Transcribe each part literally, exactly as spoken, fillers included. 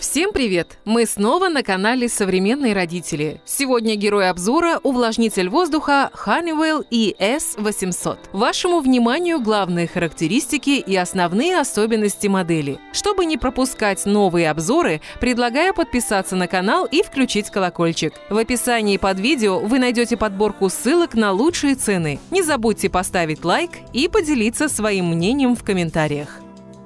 Всем привет! Мы снова на канале «Современные родители». Сегодня герой обзора – увлажнитель воздуха Honeywell и эс восемьсот. Вашему вниманию главные характеристики и основные особенности модели. Чтобы не пропускать новые обзоры, предлагаю подписаться на канал и включить колокольчик. В описании под видео вы найдете подборку ссылок на лучшие цены. Не забудьте поставить лайк и поделиться своим мнением в комментариях.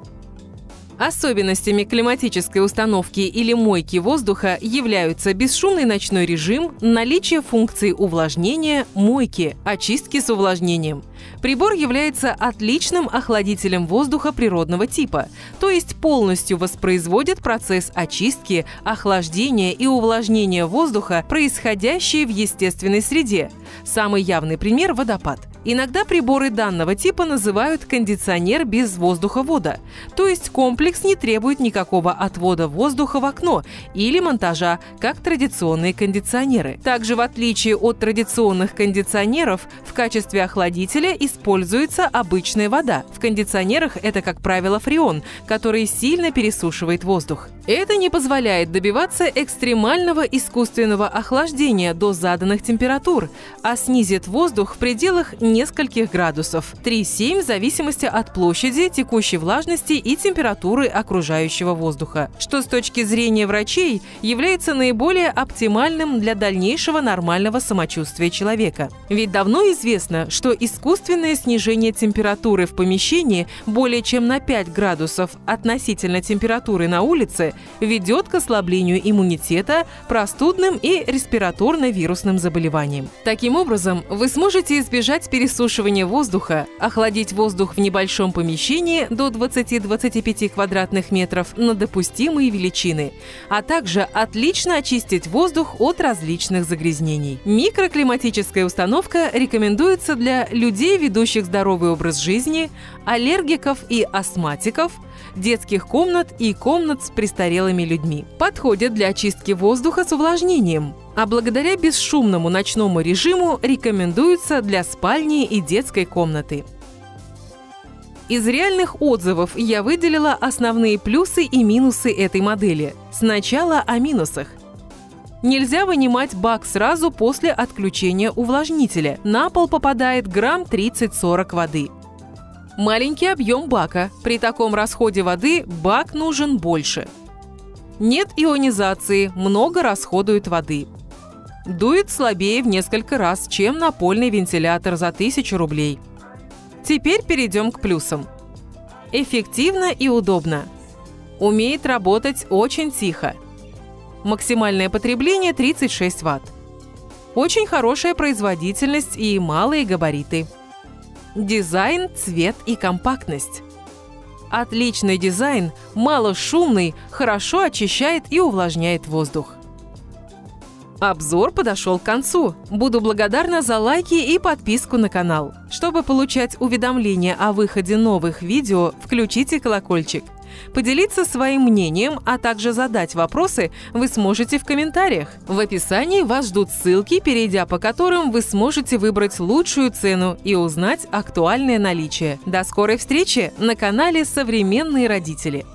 Особенностями климатической установки или мойки воздуха являются бесшумный ночной режим, наличие функции увлажнения, мойки, очистки с увлажнением. Прибор является отличным охладителем воздуха природного типа, то есть полностью воспроизводит процесс очистки, охлаждения и увлажнения воздуха, происходящие в естественной среде. Самый явный пример – водопад. Иногда приборы данного типа называют кондиционер без воздуховода, то есть комплекс не требует никакого отвода воздуха в окно или монтажа, как традиционные кондиционеры. Также, в отличие от традиционных кондиционеров, в качестве охладителя используется обычная вода. В кондиционерах это, как правило, фреон, который сильно пересушивает воздух. Это не позволяет добиваться экстремального искусственного охлаждения до заданных температур, а снизит воздух в пределах нескольких градусов, три-семь в зависимости от площади, текущей влажности и температуры окружающего воздуха, что с точки зрения врачей является наиболее оптимальным для дальнейшего нормального самочувствия человека. Ведь давно известно, что искусственное снижение температуры в помещении более чем на пять градусов относительно температуры на улице ведет к ослаблению иммунитета, простудным и респираторно-вирусным заболеваниям. Таким образом, вы сможете избежать пересушивания воздуха, охладить воздух в небольшом помещении до двадцати-двадцати пяти квадратных метров на допустимые величины, а также отлично очистить воздух от различных загрязнений. Микроклиматическая установка рекомендуется для людей, ведущих здоровый образ жизни, аллергиков и астматиков, детских комнат и комнат с престарелыми людьми. Подходит для очистки воздуха с увлажнением, а благодаря бесшумному ночному режиму рекомендуется для спальни и детской комнаты. Из реальных отзывов я выделила основные плюсы и минусы этой модели. Сначала о минусах. Нельзя вынимать бак сразу после отключения увлажнителя. На пол попадает грамм тридцать-сорок воды. Маленький объем бака. При таком расходе воды бак нужен больше. Нет ионизации, много расходует воды. Дует слабее в несколько раз, чем напольный вентилятор за тысячу рублей. Теперь перейдем к плюсам. Эффективно и удобно. Умеет работать очень тихо. Максимальное потребление тридцать шесть ватт. Очень хорошая производительность и малые габариты. Дизайн, цвет и компактность. Отличный дизайн, малошумный, хорошо очищает и увлажняет воздух. Обзор подошел к концу. Буду благодарна за лайки и подписку на канал. Чтобы получать уведомления о выходе новых видео, включите колокольчик. Поделиться своим мнением, а также задать вопросы вы сможете в комментариях. В описании вас ждут ссылки, перейдя по которым вы сможете выбрать лучшую цену и узнать актуальное наличие. До скорой встречи на канале «Современные родители».